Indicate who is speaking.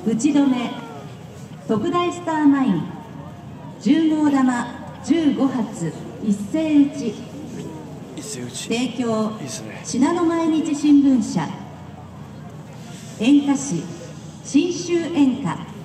Speaker 1: 打ち止め特大スターマイン10号玉15発一斉打ち。提供信濃毎日新聞社。演歌師信州演歌。